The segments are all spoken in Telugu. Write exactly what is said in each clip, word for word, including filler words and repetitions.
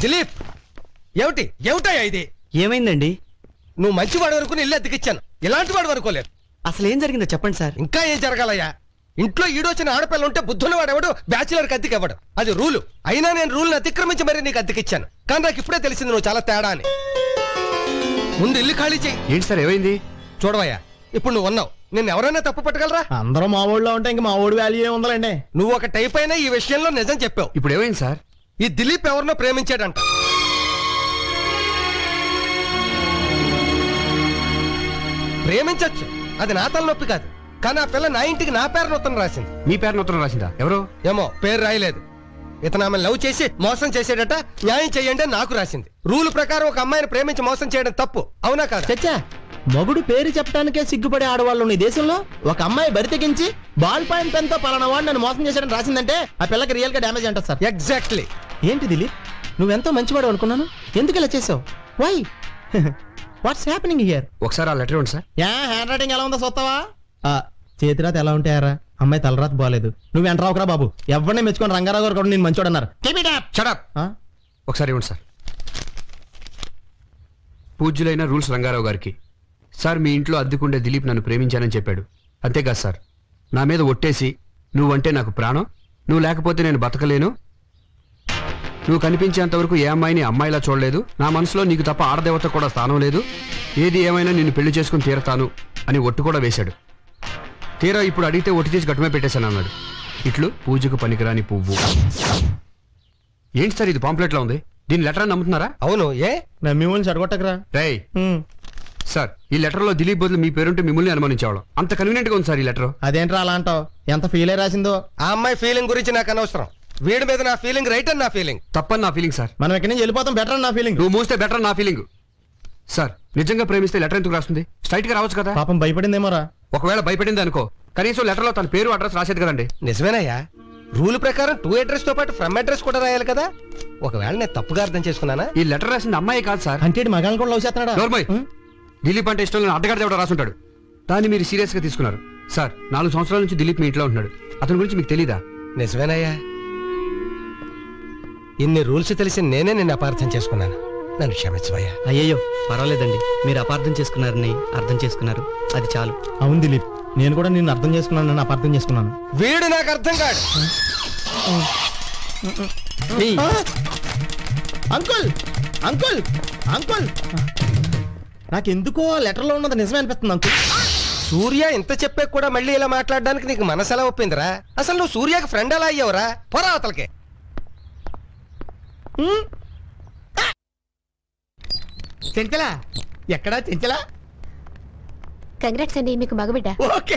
దిలీప్ ఏమిటి ఏమిటాయా ఇది? ఏమైందండి? నువ్వు మంచివాడు వరకు ఇల్లు అద్దెకిచ్చాను, ఇలాంటి వాడు అనుకోలేదు. అసలు ఏం జరిగిందో చెప్పండి సార్. ఇంకా ఏం జరగాలయ్యా? ఇంట్లో ఈడొచ్చిన ఆడపిల్ల ఉంటే బుద్ధున్న వాడెవడు బ్యాచిలర్ కి అద్దెకి ఇవ్వడు, అది రూలు. అయినా నేను రూల్ని అతిక్రమించి మరీ నీకు అద్దెకిచ్చాను. కానీ నాకు ఇప్పుడే తెలిసింది నువ్వు చాలా తేడా అని. ముందు ఇల్లు ఖాళీ చెయ్యి. ఏంటి సార్ ఏమైంది? చూడవయ్యా, ఇప్పుడు నువ్వు ఉన్నావు, నిన్ను ఎవరైనా తప్పు పట్టగలరా? అందరూ మా ఊళ్ళో ఉంటే ఇంక మా ఊడి వాల్యూ ఏముందండి. నువ్వు ఒక టైప్ అయినా ఈ విషయంలో నిజం చెప్పావు. ఇప్పుడు ఏమైంది సార్? ఈ దిలీప్ ఎవరినో ప్రేమించాడంట. ప్రేమించొచ్చు, అది నా తలనొప్పి కాదు. కానీ ఆ పిల్ల నా ఇంటికి నా పేరున ఉత్తరం రాసింది. మీ పేరున ఉత్తరం రాసిందా? ఎవరు? ఏమో పేరు రాయలేదు. ఇతను ఆమె లవ్ చేసి మోసం చేసేటట. న్యాయం చెయ్యండి నాకు రాసింది. రూల్ ప్రకారం ఒక అమ్మాయిని ప్రేమించి మోసం చేయడం తప్పు, అవునా కాదు? చచ్చా, మగుడు పేరు చెప్పడానికే సిగ్గుపడే ఆడవాళ్ళు ఈ దేశంలో ఒక అమ్మాయి బరి తెగించి బాల్ పాయింట్ పెన్ తో పలానా వాడు నన్ను మోసం చేశాడని రాసిందంటే ఆ పిల్లకి రియల్ గా డ్యామేజ్ అంటారు సార్. ఎగ్జాక్ట్లీ. ఏంటి దిలీప్, నువ్వెంతో మంచివాడు అనుకున్నాను, ఎందుకు ఇలా చేసావు? Why what's happening here? ఒకసారి ఆ లెటర్ ఇవ్వండి సార్. యా, హ్యాండ్ రైటింగ్ ఎలా ఉందో చూస్తావా? చేతిరాత ఎలా ఉంటాయారా? అమ్మాయి తలరాత బాలేదు. నువ్వు ఎంటరావుకరా బాబు, ఎవరిని మెచ్చుకొని రంగారావు గారు కూడా నేను మంచోడు అన్నారు. ఒకసారి ఇవ్వండి సార్. పూజ్యులైన రూల్స్ రంగారావు గారికి. సార్, మీ ఇంట్లో అద్దెకుండే దిలీప్ నన్ను ప్రేమించానని చెప్పాడు. అంతేకాదు సార్, నా మీద ఒట్టేసి నువ్వంటే నాకు ప్రాణం, నువ్వు లేకపోతే నేను బతకలేను, నువ్వు కనిపించేంత వరకు ఏ అమ్మాయిని అమ్మాయిలా చూడలేదు, నా మనసులో నీకు తప్ప ఆడదేవత కూడా స్థానం లేదు, ఏది ఏమైనా నిన్ను పెళ్లి చేసుకుని తీరతాను అని ఒట్టు కూడా వేశాడు. తీరా ఇప్పుడు అడిగితే ఒట్టి తీసి గట్టుమే పెట్టేశాను అన్నాడు. ఇట్లు పూజకు పనికిరాని పువ్వు. ఏంటి సార్ ఇది పాంప్లెట్ లా ఉంది? దీని లెటర్ నమ్ముతున్నారా? అవును. ఏ మిమ్మల్ని చెడగొట్టకరా రేయ్. సార్, ఈ లెటర్ లో దిలీప్ బదులు మీ పేరుంటే మిమ్మల్ని అనుమానించేవాళ్ళం. అంత కన్వీనియంట్ గా ఉంది సార్ ఈ లెటర్. అదేంట్రా అలా అంటావు? ఎంత ఫీల్ అయి రాసిందో. ఆ అమ్మాయి ఫీలింగ్ గురించి నాకు అనవసరం. వీడి మీద నా ఫీలింగ్ రైట్ అని నా ఫీలింగ్. తప్పని నా ఫీలింగ్ సార్. మనం ఎక్కడి నుంచి వెళ్ళిపోతాం బెటర్ అని నా ఫీలింగ్. నువ్వు మూస్తే బెటర్ నా ఫీలింగ్. సార్, నిజంగా ప్రేమిస్తే లెటర్ ఎందుకు రాస్తుంది? స్ట్రైట్ గా రావచ్చు కదా. పాపం భయపడిందేమోరా. ఒకవేళ భయపడింది అనుకో, కనీసం లెటర్ లో తన పేరు అడ్రస్ రాసేది కదండి. నిజమేనయ్యా, రూల్ ప్రకారం టూ అడ్రస్ తో పాటు ఫ్రమ్ అడ్రస్ కూడా రాయాలి కదా. ఒకవేళ నేను తప్పుగా అర్థం చేసుకున్నానా? ఈ లెటర్ రాసింది అమ్మాయి కాదు సార్. అంటే మగాళ్ళని కూడా లవ్ చేస్తున్నాడా? నోర్మోయ్, దిలీప్ అంటే ఇష్టం లేని అడ్డగాడు ఎవడో రాసుంటాడు. దాన్ని మీరు సీరియస్ గా తీసుకున్నారు. సార్, నాలుగు సంవత్సరాల నుంచి దిలీప్ మీ ఇంట్లో ఉంటున్నాడు. అతని గురించి మీకు తెలీదా? నిజమేనయ్యా, ఇన్ని రూల్స్ తెలిసి నేనే నిన్ను అపార్థం చేసుకున్నాను. నన్ను క్షమించవయ్యా. అయ్యయ్యో, పర్వాలేదండి. మీరు అపార్థం చేసుకున్నారని అర్థం చేసుకున్నారు, అది చాలు. అవును దిలీప్, నేను కూడా నిన్ను అర్థం చేసుకున్నాను, నన్ను అపార్థం చేసుకున్నాను. వీడు నాకు అర్థం కాడు. అంకుల్ అంకుల్ అంకుల్ నాకెందుకో లెటర్ లో ఉన్నది నిజమే అనిపిస్తుంది అంకుల్. సూర్య ఇంత చెప్పే కూడా మళ్ళీ ఇలా మాట్లాడడానికి నీకు మనసు ఎలా ఒప్పిందిరా? అసలు నువ్వు సూర్యకి ఫ్రెండ్ ఎలా అయ్యావురా? పోరా అవతలకి. చెంచలా ఎక్కడా? చెంచలా కంగ్రాట్స్ అండి, మీకు మగబిడ్డ. ఓకే.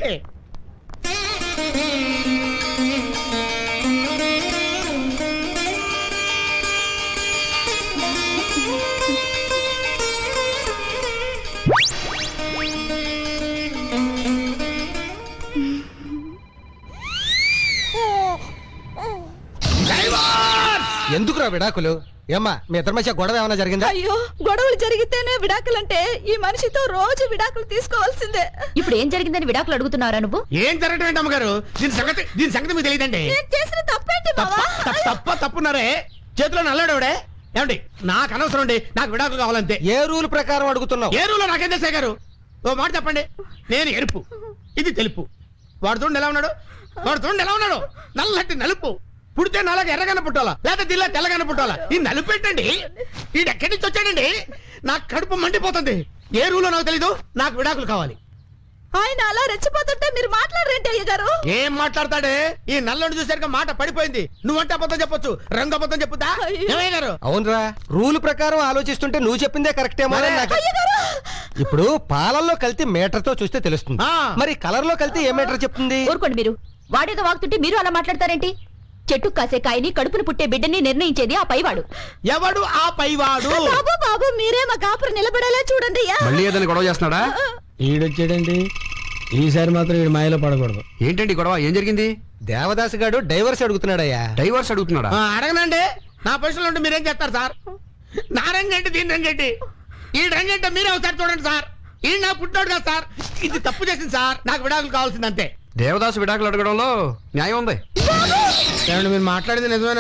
ఎందుకురా విడాకులు? ఏమ్మా, మీ ఇద్దరి మధ్య గొడవ ఏమైనా జరిగిందా? అయ్యో, గొడవలు జరిగితేనే విడాకులంటే ఈ మనిషితో రోజు విడాకులు తీసుకోవాల్సిందే. ఇప్పుడు ఏం జరిగిందని విడాకులు అడుగుతున్నారా నువ్వు? ఏం జరగటం ఏంటి అమ్మగారు? దీని సంగతి దీని సంగతి మీకు తెలియదండి. చేసిన తప్పేంటి బావా? తప్ప తప్పున్నారే, చేతిలో నల్లాడేవాడే. ఏమండి, నాకు అనవసరం అండి, నాకు విడాకులు కావాలంతే. ఏ రూల్ ప్రకారం అడుగుతున్నావు? ఏ రూల్ నాకేం తెలుసా గారు? ఓ మాట చెప్పండి. నేను ఎరుపు, ఇది తెలుపు. వాడు చూడండి ఎలా ఉన్నాడు, వాడు చూడండి ఎలా ఉన్నాడు. నల్లటి నలుపు. పుడితే నాలాగా ఎర్రగానే పుట్టాలా, లేదా దిల్లా తెల్లగానే పుట్టాలా? ఈ నలుపెట్టండి. ఈడు ఎక్కడి నుంచి వచ్చాడండి? నాకు కడుపు మండిపోతుంది. ఏ రూలో నాకు తెలీదు, నాకు విడాకులు కావాలి. ఆయన అలా రెచ్చిపోతుంటే మీరు మాట్లాడరేంటి అయ్య గారు? ఏం మాట్లాడతాడే? ఈ నల్లని చూసాక మాట పడిపోయింది. నువ్వంటే అబద్ధం చెప్పొచ్చు, రంగు అబద్ధం చెప్పుతా. ఏమయ్యారు? అవునరా, రూల్ ప్రకారం ఆలోచిస్తుంటే నువ్వు చెప్పిందే కరెక్టేమో. ఇప్పుడు పాలల్లో కలిసి మీటర్ తో చూస్తే తెలుస్తుంది, మరి కలర్ లో కలిసి ఏ మీటర్ చెప్తుంది? ఊరుకోండి మీరు. వాడేదో వాగుతుంటే మీరు అలా మాట్లాడతారేంటి? చెట్టు కాసే కాయని కడుపును పుట్టే బిడ్డని నిర్ణయించేది ఆ పైవాడు. ఎవడు ఆ పైవాడు? బాబు బాబు, మీరే మా కాపురం నిలబడేలా చూడండి. మళ్ళీ ఏదైనా గొడవ చేస్తున్నాడా? ఈడొచ్చాడండి. ఈసారి మాత్రం ఈడు మాయలో పడకూడదు. ఏంటండి గొడవ? ఏం జరిగింది? దేవదాస్ గారు డైవర్స్ అడుగుతున్నాడయ్యా. డైవర్స్ అడుగుతున్నాడా? అడగనండి. నా పొజిషన్లో ఉంటే మీరేం చేస్తారు సార్? నా రంగంటే దీని రంగంటే ఈ రంగంటే మీరే ఒకసారి చూడండి సార్. ఈ నా పుట్టినోడు కదా సార్, ఇది తప్పు చేసింది సార్. నాకు విడాకులు కావాల్సింది అంతే. దేవదాసు విడాకులు అడగడంలో న్యాయం ఉంది. ఏమండి, మీరు మాట్లాడేది నిజమేనా?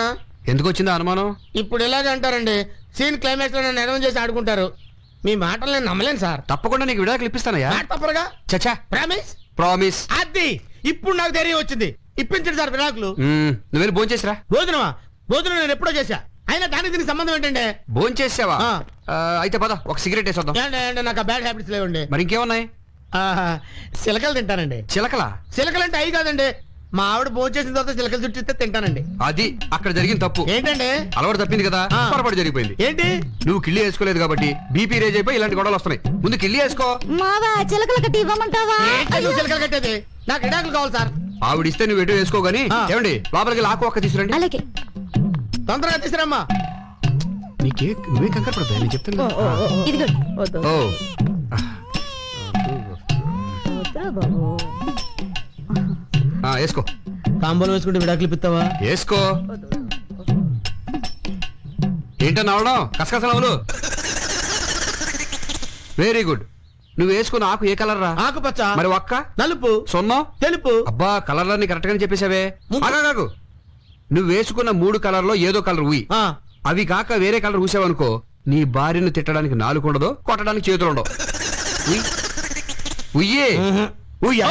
ఎందుకు వచ్చిందా అనుమానం? ఇప్పుడు ఇలాగే అంటారండి, సీన్ క్లైమాక్స్ లో నన్ను ఎడవం చేసి ఆడుకుంటారు. మీ మాటలు నేను నమ్మలేను సార్. తప్పకుండా నీకు విడాకులు ఇప్పిస్తానయ్యా. మాట తప్పరుగా. చచ్చా, ప్రామిస్. ప్రామిస్. అది ఇప్పుడు నాకు ధైర్యం వచ్చింది. ఇప్పించండి సార్ విడాకులు. నువ్వు వెళ్ళి భోజనం చేసిరా. భోజనమా? భోజనం నేను ఎప్పుడో చేశా. అయినా దానికి దీనికి సంబంధం ఏంటండి? భోజనం చేసావా? ఆ. అయితే పద ఒక సిగరెట్ వేసొద్దాం. ఏంటి అంటే నాకు బ్యాడ్ హ్యాబిట్స్ లేవండి. మరి ఇంకేమున్నాయి? ఆహా, చిలకలు తింటానండి. చిలకలా? చిలకలు అంటే అవి కాదండి, మా ఆవిడ భోజనం చేసిన తర్వాత చిలకలు చుట్టిస్తే తింటానండి. అది అక్కడ జరిగిన తప్పు. ఏంటండి? అలవాటు తప్పింది కదా, ఆ. పొరపాటు జరిగిపోయింది. ఏంటి? నువ్వు కిళ్ళి వేసుకోలేదు కాబట్టి బీపీ రేజ్ అయిపోయి ఇలాంటి గొడవలు వస్తున్నాయి. ముందు కిళ్ళి వేసుకో. మావా చిలకల కట్టి ఇవ్వమంటావా? ఏంటి నువ్వు చిలకలు కట్టేది? నాకు విడాకులు కావాలి సార్. ఆవిడిస్తే నువ్వు ఎటు వేసుకో గానీ. ఆ. ఏమండి లోపలికి లాకు ఒక్క తీసుకురండి. అలాగే. తొందరగా తీసుకురమ్మా. నీకే నువ్వే కంగారు పడతాయి, నేను చెప్తాను. ఇదిగోండి. ఓ ఆ, వేసుకో కాంబోలు వేసుకుంటే విడాకులు ఇప్పిస్తావా? వేసుకో. ఏంటన్నా అవడం కసకసలు? Very good. నువ్వు వేసుకున్న ఆకు ఏ కలర్ రా? ఆకుపచ్చ. మరి ఒక్క నలుపు. సొన్నం తెలుపు. అబ్బా కలర్లన్నీ కరెక్ట్ గానే చెప్పేశావే. ముందు- ఆగాగాగు. నువ్వు వేసుకున్న మూడు కలర్లో ఏదో కలర్ ఉయ్యి. ఆ, అవి కాక వేరే కలర్ ఊసావనుకో నీ భార్యను తిట్టడానికి నాలుగు ఉండదు, కొట్టడానికి చేతులు ఉండవు. ఉయ్. ఉయ్యే. ఉయ్యా.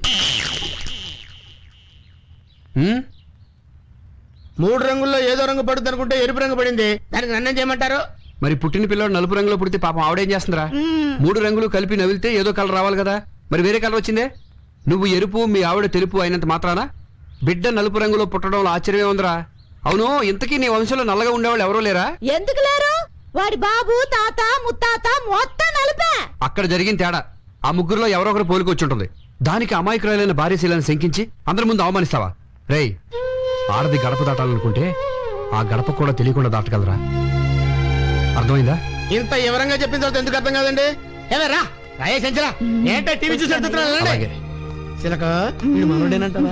ఉమ్, మూడు రంగుల్లో ఏదో రంగు పడుతుంది అనుకుంటే ఎరుపు రంగు పడింది. దానికి నన్నేం చేయమంటారు? మరి పుట్టిన పిల్లడు నలుపు రంగులో పుడితే పాపం ఆవిడేం చేస్తుందిరా? మూడు రంగులు కలిపి నవిలితే ఏదో కలర్ రావాలి కదా, మరి వేరే కలర్ వచ్చిందే. నువ్వు ఎరుపు, మీ ఆవిడ తెలుపు అయినంత మాత్రాన బిడ్డ నలుపు రంగులో పుట్టడంలో ఆశ్చర్యమే ఉందిరా. అవును, ఇంతకీ నీ వంశంలో నల్లగా ఉండేవాళ్ళు ఎవరూ లేరా? ఎందుకు లేరు? వాడి బాబు తాత ముత్తాత మొత్తం నలిపే. అక్కడ జరిగిన తేడా ఆ ముగ్గురులో ఎవరో ఒకరు పోలికొచ్చుంటుంది. దానికి అమాయకురాలైన భార్యశీలను శంకించి అందరి ముందు అవమానిస్తావా? రేయ్, ఆడది గడప దాటాలనుకుంటే ఆ గడప కూడా తెలియకుండా దాటగలరా? అర్థమైందా? ఇంత వివరంగా చెప్పిన తర్వాత ఎందుకు అర్థం కాదండి? ఏమరా రాయే సంచరా ఏంటో టీవీ చూసి అలాగే. చిలక వీడు మనోడేనంటావా?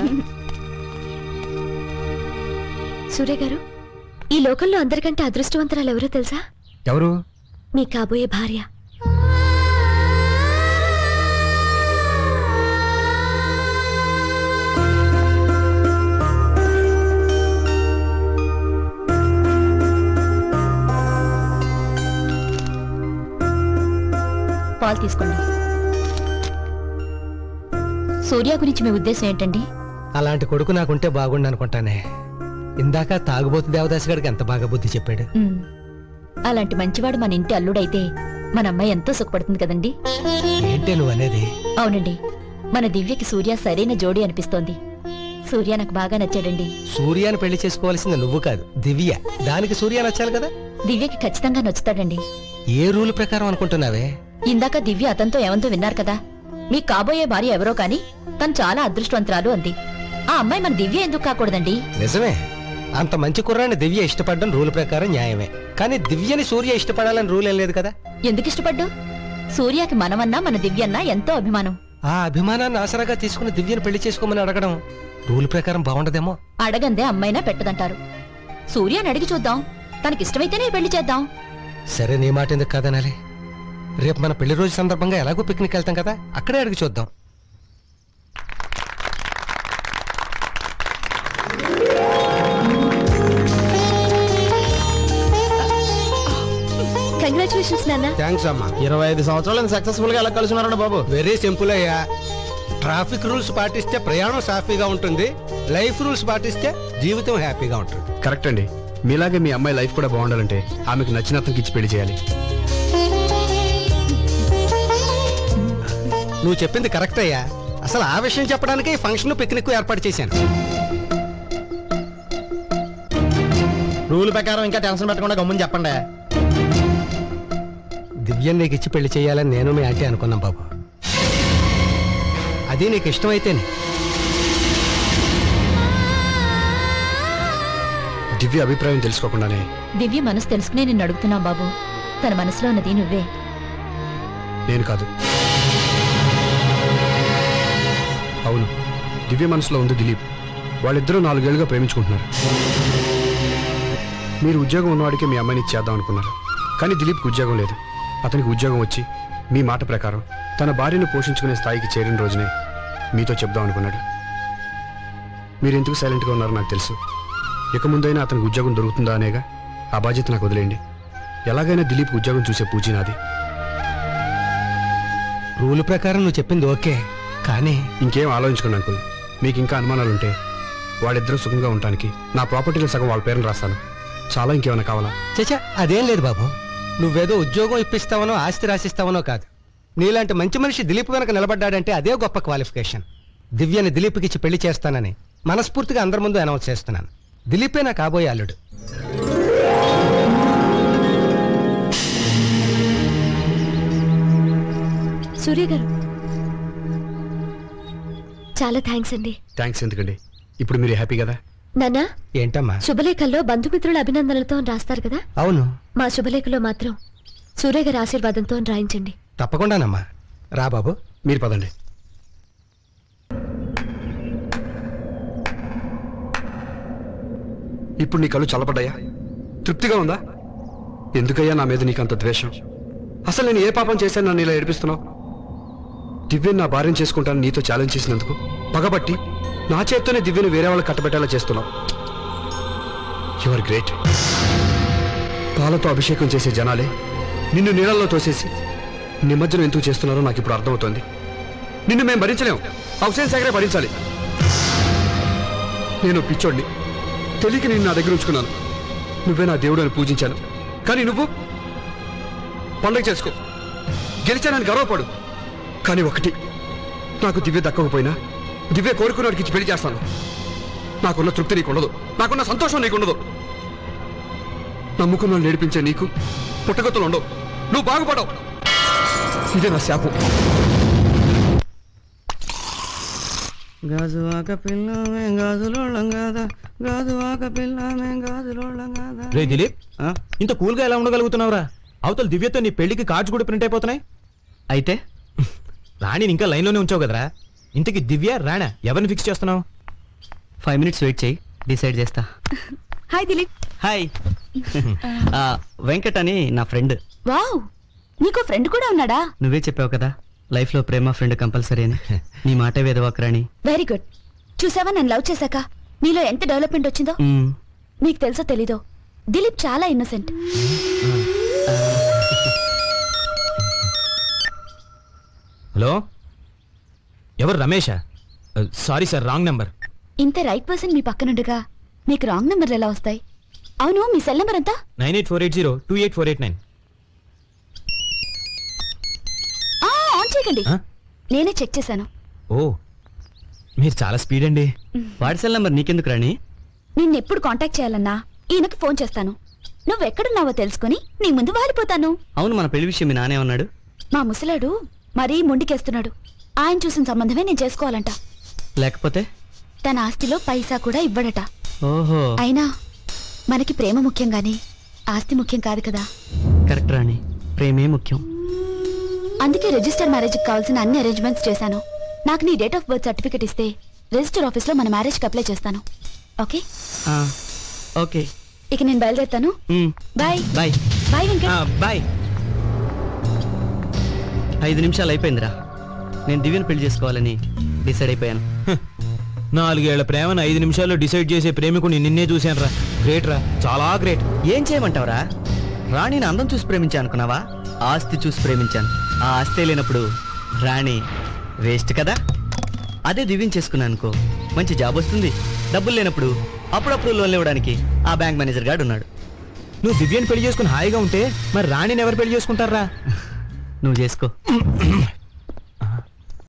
సూర్య గారు, ఈ లోకంలో అందరికంటే అదృష్టవంతరాలు ఎవరో తెలుసా? ఎవరు? మీ కాబోయే భార్య. పాలు తీసుకోండి. సూర్య గురించి మీ ఉద్దేశం ఏంటండి? అలాంటి కొడుకు నాకుంటే బాగుండు అనుకుంటానే. ఇందాక తాగుబోతు దేవదాస్ గారికి ఎంత బాగా బుద్ధి చెప్పాడు. ఉమ్, అలాంటి మంచివాడు మన ఇంటి అల్లుడైతే మన అమ్మాయి ఎంతో సుఖపడుతుంది కదండి. ఏంటే నువ్వు అనేది? అవునండి, మన దివ్యకి సూర్య సరైన జోడీ అనిపిస్తోంది. సూర్య నాకు బాగా నచ్చాడండి. సూర్యాని పెళ్లి చేసుకోవాల్సింది నువ్వు కాదు, దివ్య. దానికి సూర్య నచ్చాలి కదా. దివ్యకి ఖచ్చితంగా నచ్చుతాడండి. ఏ రూల్ ప్రకారం అనుకుంటున్నావే? ఇందాక దివ్య అతనితో ఏమంతో విన్నారు కదా, మీ కాబోయే భార్య ఎవరో కాని తను చాలా అదృష్టవంతురాలు అంది. ఆ అమ్మాయి మన దివ్య ఎందుకు కాకూడదండి? నిజమే, అంత మంచి కుర్రాన్ని దివ్య ఇష్టపడడం రూల్ ప్రకారం న్యాయమే. కానీ దివ్యని సూర్య ఇష్టపడాలని రూల్ ఏం లేదు కదా. ఎందుకు ఇష్టపడ్డు? సూర్యకి మనమన్నా మన దివ్యన్నా ఎంతో అభిమానం. ఆ అభిమానాన్ని ఆసరాగా తీసుకుని దివ్యని పెళ్లి చేసుకోమని అడగడం రూల్ ప్రకారం బాగుండదేమో. అడగందే అమ్మైనా పెట్టదంటారు. సూర్యని అడిగి చూద్దాం, తనకిష్టమైతేనే పెళ్లి చేద్దాం. సరే, నీ మాట ఎందుకు కాదనాలి? రేపు మన పెళ్లి రోజు సందర్భంగా ఎలాగో పిక్నిక్ వెళ్తాం కదా, అక్కడే అడిగి చూద్దాం. కంగ్రాచులేషన్స్ నాన్న. థ్యాంక్స్ అమ్మా. ఇరవై ఐదు సంవత్సరాలు సక్సెస్ఫుల్ గా ఎలా కలుసుకున్నారండి బాబు? వెరీ సింపుల్ అయ్యా. ట్రాఫిక్ రూల్స్ పాటిస్తే ప్రయాణం సాఫీగా ఉంటుంది, లైఫ్ రూల్స్ పాటిస్తే జీవితం హ్యాపీగా ఉంటుంది. కరెక్ట్ అండి. మీలాగే మీ అమ్మాయి లైఫ్ కూడా బాగుండాలంటే ఆమెకు నచ్చిన అతనికి ఇచ్చి పెళ్లి చేయాలి. నువ్వు చెప్పింది కరెక్ట్ అయ్యా. అసలు ఆ విషయం చెప్పడానికి ఫంక్షన్ పిక్నిక్ ఏర్పాటు చేశాను. రూల్ ప్రకారం ఇంకా టెన్షన్ పెట్టకుండా గమ్ముని చెప్పండి. దివ్యం నీకు ఇచ్చి పెళ్లి చేయాలని నేను మీ ఆంటీ అనుకున్నాం బాబు. అది నీకు ఇష్టమైతేనే. దివ్య అభిప్రాయం తెలుసుకోకుండానే దివ్య మనసు తెలుసుకునే నిన్ను అడుగుతున్నాం బాబు. తన మనసులో ఉన్నది నువ్వే. నేను కాదు. అవును, దివ్య మనసులో ఉంది దిలీప్. వాళ్ళిద్దరూ నాలుగేళ్లుగా ప్రేమించుకుంటున్నారు. మీరు ఉద్యోగం ఉన్నవాడికి మీ అమ్మాయిని ఇచ్చేద్దాం అనుకున్నారు. కానీ దిలీప్కి ఉద్యోగం లేదు. అతనికి ఉద్యోగం వచ్చి మీ మాట ప్రకారం తన భార్యను పోషించుకునే స్థాయికి చేరిన రోజునే మీతో చెప్దాం అనుకున్నాడు. మీరు ఎందుకు సైలెంట్గా ఉన్నారో నాకు తెలుసు. ఇక ముందైనా అతనికి ఉద్యోగం దొరుకుతుందా అనేగా. ఆ బాధ్యత నాకు వదిలేయండి. ఎలాగైనా దిలీప్ ఉద్యోగం చూసే పూచి నాది. రూల్ ప్రకారం నువ్వు చెప్పింది ఓకే, కానీ ఇంకేం ఆలోచించుకోండి అంకుల్. మీకు ఇంకా అనుమానాలుంటే వాళ్ళిద్దరూ సుఖంగా ఉండటానికి నా ప్రాపర్టీలో సగం వాళ్ళ పేరుని రాస్తాను. చాలా ఇంకేమైనా కావాలా? చచ్చా అదేం లేదు బాబు. నువ్వేదో ఉద్యోగం ఇప్పిస్తావనో ఆస్తి రాసిస్తావనో కాదు. నీలాంటి మంచి మనిషి దిలీప్ వెనక నిలబడ్డాడంటే అదే గొప్ప క్వాలిఫికేషన్. దివ్యని దిలీప్కి ఇచ్చి పెళ్లి చేస్తానని మనస్ఫూర్తిగా అందరి ముందు అనౌన్స్ చేస్తున్నాను. దిలీపే నా కాబోయే అల్లుడు. సూర్య గారు, చాలా థ్యాంక్స్ అండి. థ్యాంక్స్ ఎందుకండి, ఇప్పుడు మీరు హ్యాపీ కదా? నాన్న, ఏంటమ్మా? శుభలేఖల్లో బంధుమిత్రుల అభినందనలతో రాస్తారు కదా, అవును. మా శుభలేఖలో మాత్రం సూర్య గారి ఆశీర్వాదంతో రాయించండి. తప్పకుండానమ్మా. రా బాబు. మీరు పదండి. ఇప్పుడు నీ కళ్ళు చల్లబడ్డాయా? తృప్తిగా ఉందా? ఎందుకయ్యా నా మీద నీకంత ద్వేషం? అసలు నేను ఏ పాపం చేశాను నన్ను ఇలా ఏడిపిస్తున్నావు? దివ్యని నా భార్యను చేసుకుంటాను నీతో ఛాలెంజ్ చేసినందుకు పగబట్టి నా చేత్తోనే దివ్యను వేరే వాళ్ళకి కట్టబెట్టేలా చేస్తున్నావు. You are great. పాలతో అభిషేకం చేసే జనాలే నిన్ను నీళ్ళల్లో తోసేసి నిమజ్జనం ఎందుకు చేస్తున్నారో నాకు ఇప్పుడు అర్థమవుతోంది. నిన్ను మేము భరించలేము, హుస్సేన్ సాగరే భరించాలి. నేను పిచ్చోడిని, తెలియక నేను నా దగ్గర ఉంచుకున్నాను. నువ్వే నా దేవుడు అని పూజించాను. కానీ నువ్వు పండుగ చేసుకో, గెలిచానని గర్వపడు. కానీ ఒకటి, నాకు దివ్య దక్కకపోయినా దివ్య కోరుకున్నవాడికి ఇచ్చి పెళ్లి చేస్తాను. నాకున్న తృప్తి నీకుండదు, నాకున్న సంతోషం నీకుండదు. నమ్ముకున్న వాళ్ళు నేర్పించే నీకు పుట్టగతులు ఉండవు, నువ్వు బాగుపడవు. ఇదే నా శాపం. గాజువాక పిల్ల మేం గాజులోళ్ళం కాదా, గాజువాక పిల్ల మేం గాజులోళ్ళం కాదా. రే దిలీప్, ఇంత కూల్గా ఎలా ఉండగలుగుతున్నావురా? అవతల దివ్యతో నీ పెళ్లికి కార్డ్స్ కూడా ప్రింట్ అయిపోతున్నాయి. అయితే రాణిని ఇంకా లైన్లోనే ఉంచావు కదరా. ఇంతకి దివ్య రాణా ఎవరిని ఫిక్స్ చేస్తున్నావు? ఫైవ్ మినిట్స్ వెయిట్ చేయి, డిసైడ్ చేస్తా. హాయ్ దిలీప్. హాయ్. ఆ, వెంకట్ అని నా ఫ్రెండ్. వావ్, నీకో ఫ్రెండ్ కూడా ఉన్నాడా? నువ్వే చెప్పావు కదా లైఫ్ లో ప్రేమ ఫ్రెండ్ కంపల్సరీ అని. నీ మాటే వేదవాకరాణి. Very good. చూసావా, నన్ను లవ్ చేశాక నీలో ఎంత డెవలప్మెంట్ వచ్చిందో. మ్మ్. నీకు తెలుసో తెలీదో, దిలీప్ చాలా ఇన్నోసెంట్. హలో, ఎవరు? రమేషా? Sorry sir, wrong number. ఇంత రైట్ పర్సన్ మీ పక్కనుండగా మీకు రాంగ్ నెంబర్లు ఎలా వస్తాయి? అవును, మీ సెల్ నెంబర్ ఎంత? Nine eight four eight zero two eight four eight nine. On చేయకండి, నేనే చెక్ చేశాను. ఓ, మీరు చాలా స్పీడ్ అండి. వాడి సెల్ నెంబర్ నీకెందుకు రాణి? నిన్నెప్పుడు కాంటాక్ట్ చేయాలన్నా ఈయనకు ఫోన్ చేస్తాను. నువ్వెక్కడున్నావో తెలుసుకుని నీ ముందు వాలిపోతాను. అవును, మన పెళ్లి విషయం మీ నానే ఉన్నాడు. మా ముసలాడు మరీ మొండికేస్తున్నాడు. ఆయన చూసిన సంబంధమే నేను చేసుకోవాలంట. లేకపోతే తన ఆస్తిలో పైసా కూడా ఇవ్వడట. ఓహో, అయినా మనకి ప్రేమ ముఖ్యం గాని ఆస్తి ముఖ్యం కాదు కదా. కరెక్ట్ రాణి, ప్రేమే ముఖ్యం. అందుకే రిజిస్టర్ మ్యారేజ్ కావాల్సిన అన్ని అరేంజ్మెంట్స్ చేశాను. నాకు నీ డేట్ ఆఫ్ బర్త్ సర్టిఫికెట్ ఇస్తే రిజిస్టర్ ఆఫీస్ లో మన మ్యారేజ్ కి అప్లై చేస్తాను. ఓకే? ఆ, ఓకే. ఇక నేను బయలుదేరుతాను. మ్మ్. Bye. Bye. Bye Venkat. Bye. ఐదు నిమిషాలు అయిపోయిందిరా. నేను దివ్యను పెళ్లి చేసుకోవాలని డిసైడ్ అయిపోయాను. నాలుగేళ్ల ప్రేమను ఐదు నిమిషాల్లో డిసైడ్ చేసే ప్రేమికుని నిన్నే చూశాను రా. గ్రేట్ రా, చాలా గ్రేట్. ఏం చేయమంటావురా? రాణిని అందం చూసి ప్రేమించా అనుకున్నావా? ఆస్తి చూసి ప్రేమించాను. ఆ ఆస్తి లేనప్పుడు రాణి వేస్ట్ కదా. అదే దివ్యం చేసుకున్నాను అనుకో, మంచి జాబ్ వస్తుంది. డబ్బులు లేనప్పుడు అప్పుడప్పుడు లోన్లు ఇవ్వడానికి ఆ బ్యాంక్ మేనేజర్ గాడు ఉన్నాడు. నువ్వు దివ్యని పెళ్లి చేసుకుని హాయిగా ఉంటే మరి రాణిని ఎవరు పెళ్లి చేసుకుంటారా? నువ్వు చేసుకో.